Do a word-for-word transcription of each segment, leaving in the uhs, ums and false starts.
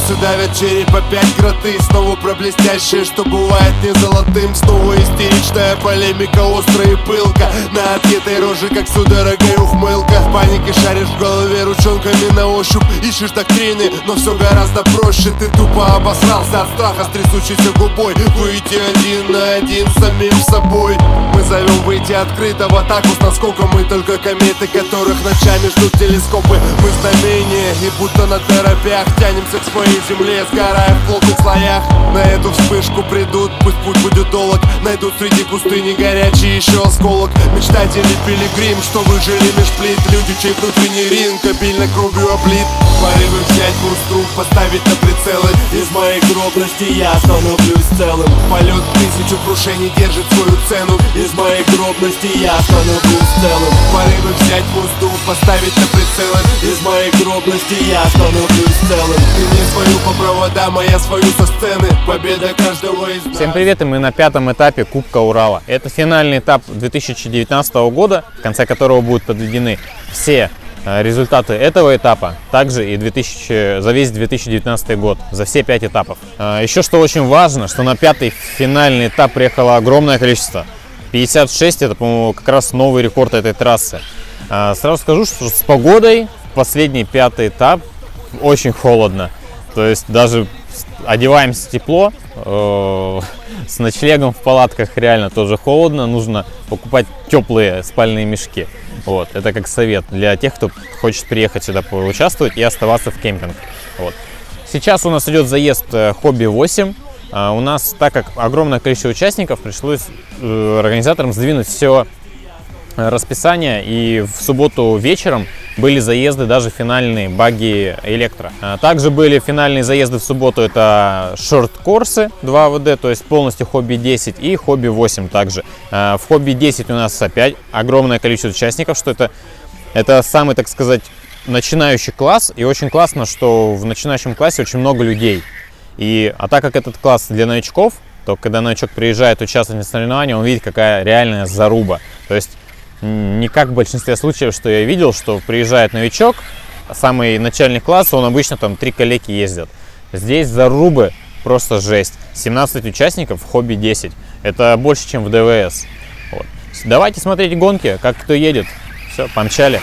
Боксы давят череп, опять гроты. Снова про блестящее, что бывает не золотым. Снова истеричная полемика, острая и пылка. На отъетой роже, как судорогая ухмылка. В панике шаришь в голове ручонками на ощупь. Ищешь доктрины, но все гораздо проще. Ты тупо обосрался от страха с трясущейся губой. Выйти один на один с самим собой. Мы зовем выйти открыто в атаку с наскоком. Мы только кометы, которых ночами ждут телескопы. Мы знамения и будто на торопях тянемся к своей земле, сгорая в плотных слоях. На эту вспышку придут, пусть путь будет долг. Найдут среди пустыни горячий еще осколок. Мечтатели пилигрим, что выжили меж плит. Люди, чей внутренний ринг обильно кровью облит. Порывы взять мундштук, поставить на прицелы. Из моей гробности я становлюсь целым. Полет тысячу крушений держит свою цену. Из моей гробности я становлюсь целым. Порывы взять мундштук, поставить на прицелы. Из моей гробности я становлюсь целым. Ты мне свою по проводам, а я свою со сцены. Победа каждого из нас. Всем привет, и мы на пятом этапе Кубка Урала. Это финальный этап две тысячи девятнадцатого года, в конце которого будут подведены все результаты этого этапа, также и две тысячи, за весь две тысячи девятнадцатый год, за все пять этапов. Еще что очень важно, что на пятый финальный этап приехало огромное количество. пятьдесят шесть, это, по-моему, как раз новый рекорд этой трассы. Сразу скажу, что с погодой последний пятый этап очень холодно. То есть даже одеваемся тепло, э, с ночлегом в палатках реально тоже холодно. Нужно покупать теплые спальные мешки. Вот, это как совет для тех, кто хочет приехать сюда поучаствовать и оставаться в кемпинг. Вот. Сейчас у нас идет заезд Хобби восемь. А у нас, так как огромное количество участников, пришлось э, организаторам сдвинуть все расписание, и в субботу вечером были заезды даже финальные багги электро. Также были финальные заезды в субботу, это шорт-корсы два вэ дэ, то есть полностью Хобби десять и Хобби восемь также. В Хобби десять у нас опять огромное количество участников, что это, это самый, так сказать, начинающий класс, и очень классно, что в начинающем классе очень много людей. И, а так как этот класс для новичков, то когда новичок приезжает участвовать на соревновании, он видит, какая реальная заруба. То есть не как в большинстве случаев, что я видел, что приезжает новичок, самый начальный класс, он обычно там три коллеги ездят. Здесь зарубы просто жесть. семнадцать участников в Хобби десять. Это больше, чем в дэ вэ эс. Вот. Давайте смотреть гонки, как кто едет. Все, помчали.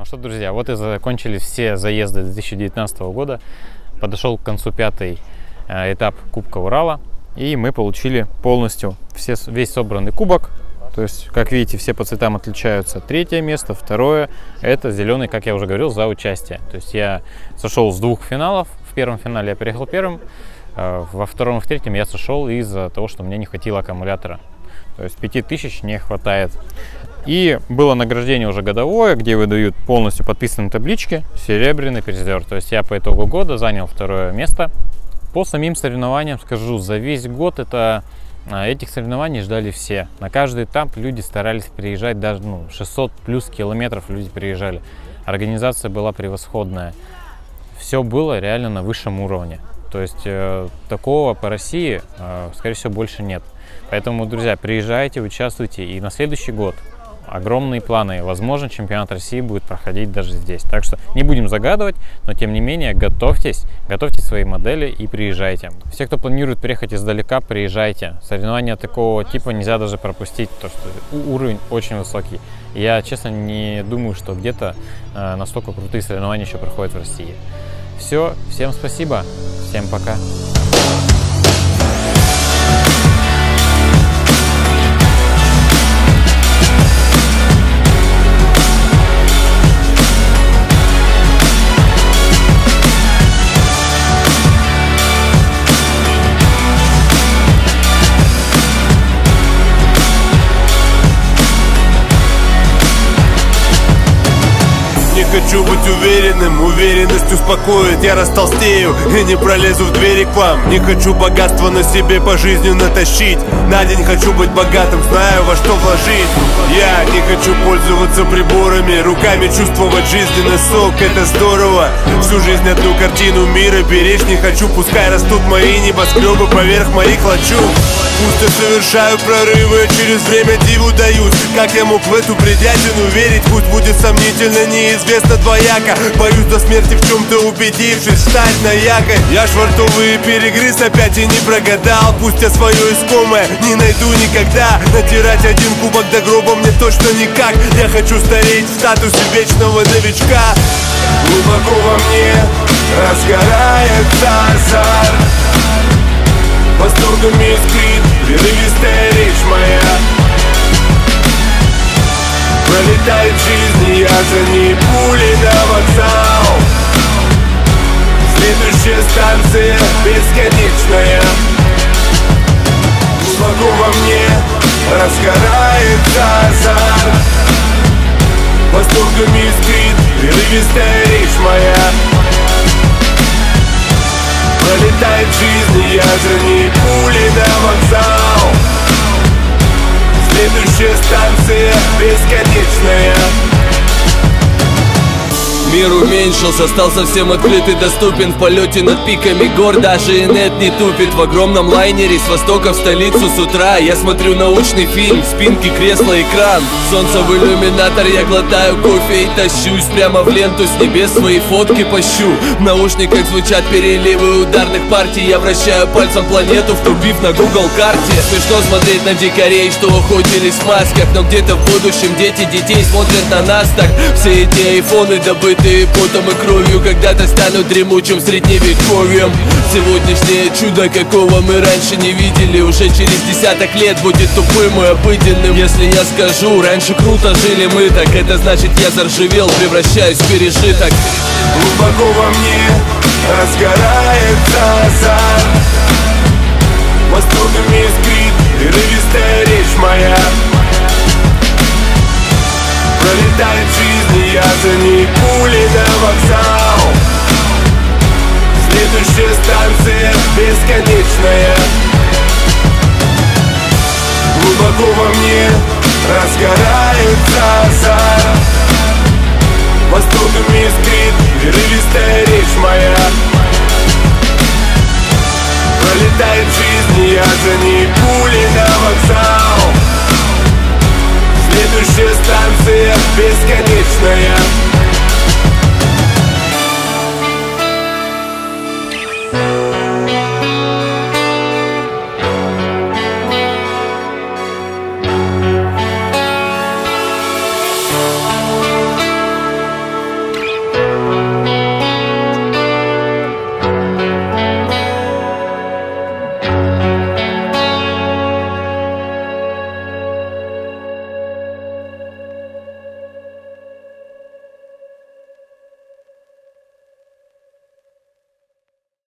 Ну что, друзья, вот и закончились все заезды две тысячи девятнадцатого года. Подошел к концу пятый э, этап Кубка Урала. И мы получили полностью все, весь собранный кубок. То есть, как видите, все по цветам отличаются. Третье место, второе. Это зеленый, как я уже говорил, за участие. То есть я сошел с двух финалов. В первом финале я приехал первым. Э, во втором и в третьем я сошел из-за того, что мне не хватило аккумулятора. То есть пяти тысяч не хватает. И было награждение уже годовое, где выдают полностью подписанные таблички, серебряный призер. То есть я по итогу года занял второе место. По самим соревнованиям скажу, за весь год это, этих соревнований ждали все. На каждый этап люди старались приезжать, даже ну, шестьсот плюс километров люди приезжали. Организация была превосходная. Все было реально на высшем уровне. То есть э, такого по России, э, скорее всего, больше нет. Поэтому, друзья, приезжайте, участвуйте. И на следующий год огромные планы. Возможно, чемпионат России будет проходить даже здесь. Так что не будем загадывать, но тем не менее готовьтесь, готовьте свои модели и приезжайте. Все, кто планирует приехать издалека, приезжайте. Соревнования такого типа нельзя даже пропустить, потому что уровень очень высокий. Я, честно, не думаю, что где-то э, настолько крутые соревнования еще проходят в России. Все, всем спасибо, всем пока. Хочу быть уверенным, уверенность успокоит. Я растолстею и не пролезу в двери к вам. Не хочу богатство на себе пожизненно тащить. На день хочу быть богатым, знаю во что вложить. Я не хочу пользоваться приборами, руками чувствовать жизненный сок. Это здорово, всю жизнь одну картину мира беречь не хочу. Пускай растут мои небоскребы поверх моих лачуг. Пусть я совершаю прорывы, через время диву даюсь. Как я мог в эту бредятину верить? Пусть будет сомнительно, неизвестно, двояко. Боюсь до смерти в чем-то убедившись, встать на якорь. Я швартовые перегрыз опять и не прогадал. Пусть я свое искомое не найду никогда. Натирать один кубок до гроба мне точно никак. Я хочу стареть в статусе вечного новичка. Глубоко во мне разгорается азарт. Восторгом искрит прерывистая речь моя. Пролетает жизнь, и я за ней пулей на вокзал. Следующая станция бесконечная. Глубоко во мне разгорается азарт. Восторгом искрит прерывистая речь моя. Пролетает жизнь, и я за ней пулей на вокзал. Следующая станция бесконечная. Мир уменьшился, стал совсем открыт и доступен. В полете над пиками гор даже и нет не тупит. В огромном лайнере с востока в столицу с утра я смотрю научный фильм, в спинке кресла экран. Солнце в иллюминатор, я глотаю кофе и тащусь прямо в ленту с небес, свои фотки пощу. В наушниках звучат переливы ударных партий. Я вращаю пальцем планету, втрубив на Google карте. Смешно смотреть на дикарей, что охотились в масках, но где-то в будущем дети детей смотрят на нас так. Все эти айфоны добыты и потом и кровью когда-то станут дремучим средневековьем. Сегодняшнее чудо, какого мы раньше не видели, уже через десяток лет будет тупым и обыденным. Если я скажу, раньше круто жили мы, так это значит я заржавел, превращаюсь в пережиток. Глубоко во мне разгорается азарт. Восторгом искрит прерывистая речь моя. Пролетает жизнь, и я за ней пулей на вокзал. Следующая станция бесконечная. Глубоко во мне разгорается